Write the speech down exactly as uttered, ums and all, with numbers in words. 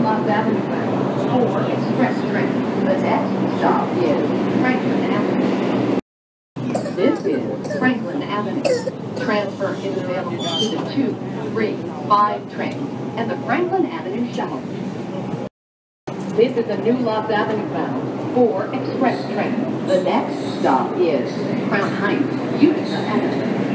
Lost Avenue bound for express train. The next stop is Franklin Avenue. This is Franklin Avenue. Transfer is available to the two, three, five train and the Franklin Avenue shuttle. This is a new Lost Avenue bound for express train. The next stop is Crown Heights, Utica Avenue.